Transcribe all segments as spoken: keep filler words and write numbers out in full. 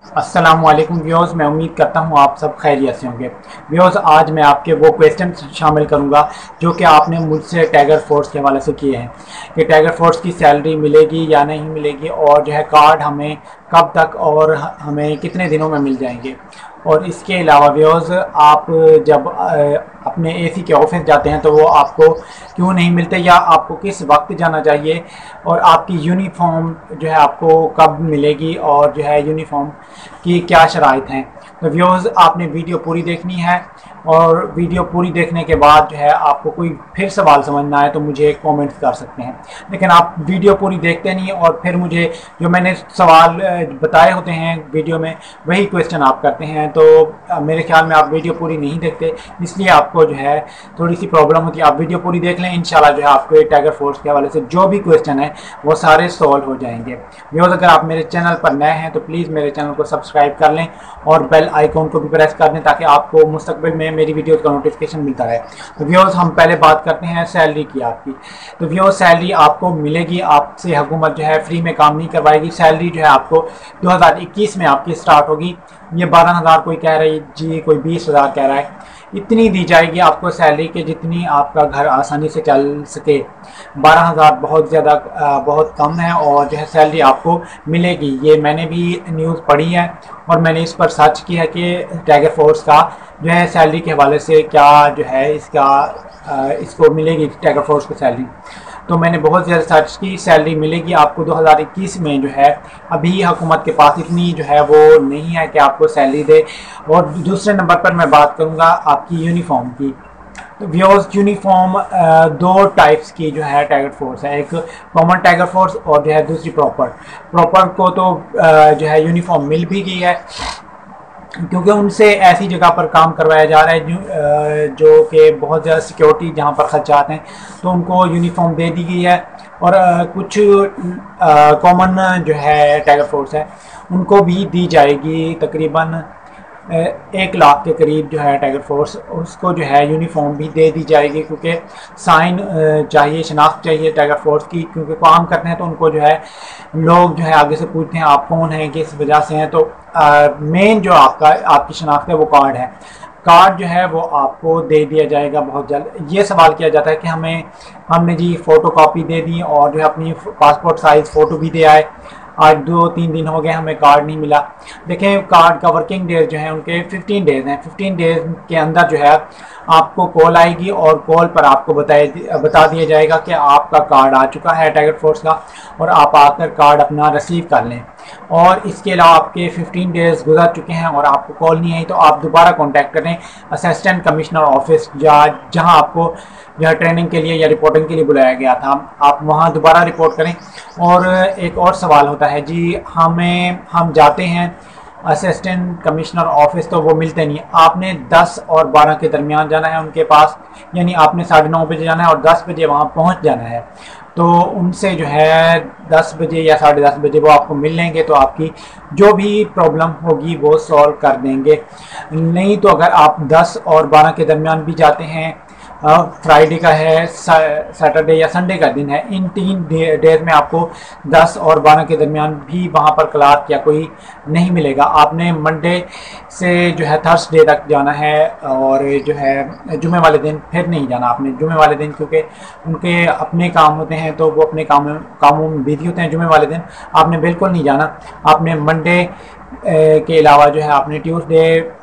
अस्सलामुअलैकुम व्यूअर्स, मैं उम्मीद करता हूँ आप सब खैरियत से होंगे। व्यूअर्स, आज मैं आपके वो क्वेश्चन शामिल करूँगा जो कि आपने मुझसे टाइगर फोर्स के हवाले से किए हैं कि टाइगर फोर्स की सैलरी मिलेगी या नहीं मिलेगी, और जो है कार्ड हमें कब तक और हमें कितने दिनों में मिल जाएंगे। और इसके अलावा व्यूअर्स, आप जब अपने एसी के ऑफिस जाते हैं तो वो आपको क्यों नहीं मिलते, या आपको किस वक्त जाना चाहिए, और आपकी यूनिफॉर्म जो है आपको कब मिलेगी, और जो है यूनिफॉर्म की क्या शराइत हैं। तो व्यूअर्स, आपने वीडियो पूरी देखनी है, और वीडियो पूरी देखने के बाद जो है आपको कोई फिर सवाल समझ ना आए तो मुझे कमेंट्स कर सकते हैं। लेकिन आप वीडियो पूरी देखते नहीं और फिर मुझे जो मैंने सवाल बताए होते हैं वीडियो में वही क्वेश्चन आप करते हैं, तो मेरे ख्याल में आप वीडियो पूरी नहीं देखते, इसलिए आपको जो है थोड़ी सी प्रॉब्लम होती है। आप वीडियो पूरी देख लें, इंशाल्लाह जो है आपको टाइगर फोर्स के हवाले से जो भी क्वेश्चन है वो सारे सॉल्व हो जाएंगे। व्यूअर्स, अगर आप मेरे चैनल पर नए हैं तो प्लीज़ मेरे चैनल को सब्सक्राइब कर लें और बेल आइकॉन को भी प्रेस कर दें ताकि आपको मुस्तकबिल में मेरी वीडियो का नोटिफिकेशन मिलता रहे। तो व्यूअर्स, हम पहले बात करते हैं सैलरी की आपकी। तो व्यूअर्स, सैलरी आपको मिलेगी, आपसे हुकूमत जो है फ्री में काम नहीं करवाएगी। सैलरी जो है आपको दो हज़ार इक्कीस में आपकी स्टार्ट होगी। ये बारह हज़ार कोई कह रहा है जी, कोई बीस हज़ार कह रहा है, इतनी दी जाएगी आपको सैलरी के जितनी आपका घर आसानी से चल सके। बारह हज़ार बहुत ज़्यादा बहुत कम है, और जो है सैलरी आपको मिलेगी। ये मैंने भी न्यूज़ पढ़ी है और मैंने इस पर सर्च किया है कि टाइगर फोर्स का जो है सैलरी के हवाले से क्या जो है इसका इसको मिलेगी टाइगर फोर्स को सैलरी। तो मैंने बहुत ज़्यादा सर्च की, सैलरी मिलेगी आपको दो हज़ार इक्कीस में। जो है अभी हुकूमत के पास इतनी जो है वो नहीं है कि आपको सैलरी दे। और दूसरे नंबर पर मैं बात करूँगा आपकी यूनिफॉर्म की। तो व्यूअर्स, यूनिफॉर्म दो टाइप्स की जो है टाइगर फोर्स है, एक कॉमन टाइगर फोर्स और जो है दूसरी प्रॉपर। प्रॉपर को तो जो है यूनिफॉर्म मिल भी गई है, क्योंकि उनसे ऐसी जगह पर काम करवाया जा रहा है जो कि बहुत ज़्यादा सिक्योरिटी जहाँ पर खर्चाते हैं, तो उनको यूनिफॉर्म दे दी गई है। और कुछ कॉमन जो है टाइगर फोर्स है उनको भी दी जाएगी, तकरीबन एक लाख के करीब जो है टाइगर फोर्स, उसको जो है यूनिफॉर्म भी दे दी जाएगी, क्योंकि साइन चाहिए, शनाख्त चाहिए टाइगर फोर्स की, क्योंकि काम करते हैं तो उनको जो है लोग जो है आगे से पूछते हैं आप कौन हैं, किस वजह से हैं। तो मेन जो आपका आपकी शनाख्त है वो कार्ड है। कार्ड जो है वो आपको दे दिया जाएगा बहुत जल्द। ये सवाल किया जाता है कि हमें हमने जी फ़ोटो कॉपी दे दी और जो है अपनी पासपोर्ट साइज़ फ़ोटो भी दे आए, आज दो तीन दिन हो गए हमें कार्ड नहीं मिला। देखें, कार्ड का वर्किंग डेज जो है उनके फिफ्टीन डेज़ हैं। फिफ्टीन डेज़ के अंदर जो है आपको कॉल आएगी और कॉल पर आपको बताए बता दिया जाएगा कि आपका कार्ड आ चुका है टाइगर फोर्स का, और आप आकर कार्ड अपना रिसीव कर लें। और इसके अलावा आपके फिफ्टीन डेज़ गुजर चुके हैं और आपको कॉल नहीं आई तो आप दोबारा कॉन्टैक्ट करें असिस्टेंट कमिश्नर ऑफिस, जहाँ आपको जो है ट्रेनिंग के लिए या रिपोर्टिंग के लिए बुलाया गया था, आप वहाँ दोबारा रिपोर्ट करें। और एक और सवाल होता है जी, हमें हम जाते हैं असिस्टेंट कमिश्नर ऑफिस तो वो मिलते नहीं। आपने दस और बारह के दरमियान जाना है उनके पास, यानी आपने साढ़े नौ बजे जाना है और दस बजे वहाँ पहुँच जाना है। तो उनसे जो है दस बजे या साढ़े दस बजे वो आपको मिल लेंगे, तो आपकी जो भी प्रॉब्लम होगी वो सॉल्व कर देंगे। नहीं तो अगर आप दस और बारह के दरमियान भी जाते हैं, फ्राइडे का है, सैटरडे या संडे का दिन है, इन तीन डेज में आपको दस और बारह के दरमियान भी वहाँ पर क्लार्क या कोई नहीं मिलेगा। आपने मंडे से जो है थर्सडे तक जाना है, और जो है जुमे वाले दिन फिर नहीं जाना आपने जुमे वाले दिन, क्योंकि उनके अपने काम होते हैं तो वो अपने काम कामों में बिजी होते हैं। जुमे वाले दिन आपने बिल्कुल नहीं जाना। आपने मंडे के अलावा जो है आपने ट्यूसडे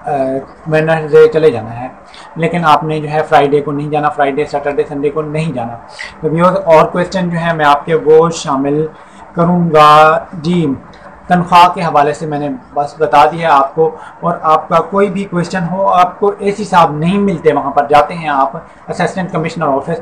वेडनेसडे चले जाना है, लेकिन आपने जो है फ्राइडे को नहीं जाना, फ्राइडे सैटरडे संडे को नहीं जाना। तो व्यूअर्स, और क्वेश्चन जो है मैं आपके वो शामिल करूँगा जी। तनख्वाह के हवाले से मैंने बस बता दिया आपको, और आपका कोई भी क्वेश्चन हो, आपको एसी साहब नहीं मिलते, वहाँ पर जाते हैं आप असिस्टेंट कमिश्नर ऑफिस,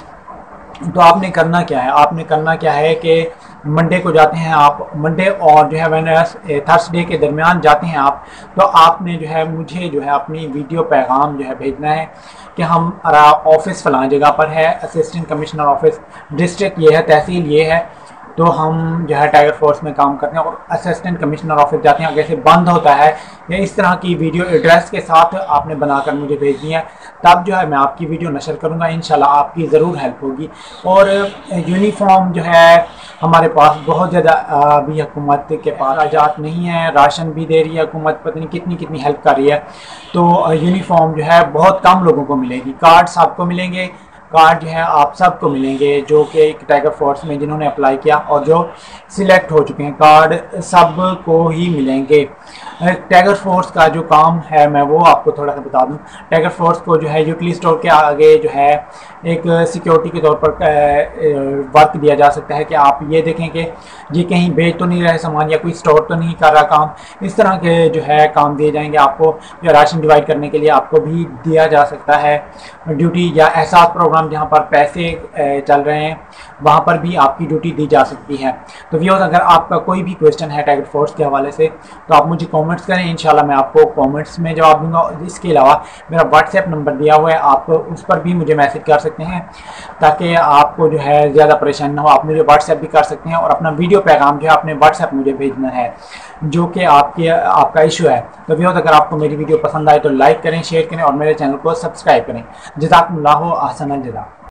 तो आपने करना क्या है, आपने करना क्या है कि मंडे को जाते हैं आप, मंडे और जो है वेडनेसडे थर्सडे के दरमियान जाते हैं आप, तो आपने जो है मुझे जो है अपनी वीडियो पैगाम जो है भेजना है कि हम ऑफिस फलां जगह पर है, असिस्टेंट कमिश्नर ऑफिस, डिस्ट्रिक्ट ये है, तहसील ये है, तो हम जो है टाइगर फोर्स में काम करते हैं और असिस्टेंट कमिश्नर ऑफिस जाते हैं, अगर से बंद होता है या इस तरह की वीडियो एड्रेस के साथ आपने बनाकर मुझे भेजनी है, तब जो है मैं आपकी वीडियो नशर करूँगा। इंशाल्लाह आपकी ज़रूर हेल्प होगी। और यूनिफॉर्म जो है हमारे पास बहुत ज़्यादा अभी हुकूमत के पास आजाद नहीं है, राशन भी दे रही है हुकूमत, पता नहीं कितनी कितनी हेल्प कर रही है। तो यूनिफॉर्म जो है बहुत कम लोगों को मिलेगी। कार्ड सबको मिलेंगे, कार्ड जो है आप सबको मिलेंगे जो कि टाइगर फोर्स में जिन्होंने अप्लाई किया और जो सिलेक्ट हो चुके हैं, कार्ड सब को ही मिलेंगे। टाइगर फोर्स का जो काम है मैं वो आपको थोड़ा सा बता दूं। टाइगर फोर्स को जो है यूटिलिटी स्टोर के आगे जो है एक सिक्योरिटी के तौर पर वर्क दिया जा सकता है कि आप ये देखें कि ये कहीं बेच तो नहीं रहे सामान या कोई स्टोर तो नहीं कर रहा काम। इस तरह के जो है काम दिए जाएंगे आपको। जो राशन डिवाइड करने के लिए आपको भी दिया जा सकता है ड्यूटी, या ऐसा प्रोग्राम जहाँ पर पैसे चल रहे हैं वहाँ पर भी आपकी ड्यूटी दी जा सकती है। तो व्यूअर्स, अगर आपका कोई भी क्वेश्चन है टाइगर फोर्स के हवाले से तो आप मुझे कमेंट्स करें, इंशाल्लाह मैं आपको कमेंट्स में जवाब दूंगा। इसके अलावा मेरा व्हाट्सएप नंबर दिया हुआ है, आप उस पर भी मुझे मैसेज कर सकते हैं ताकि आपको जो है ज़्यादा परेशानी ना हो। आप मुझे व्हाट्सएप भी कर सकते हैं और अपना वीडियो पैगाम जो है अपने व्हाट्सएप मुझे भेजना है जो कि आपके आपका इशू है। तो व्यूअर्स, अगर आपको मेरी वीडियो पसंद आए तो लाइक करें, शेयर करें और मेरे चैनल को सब्सक्राइब करें। जज़ाकुमुल्लाह अहसन अल जज़ा।